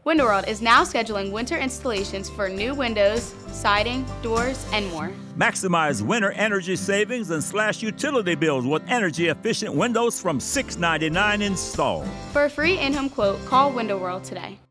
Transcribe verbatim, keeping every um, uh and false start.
Window World is now scheduling winter installations for new windows, siding, doors, and more. Maximize winter energy savings and slash utility bills with energy-efficient windows from six ninety-nine install. For a free in-home quote, call Window World today.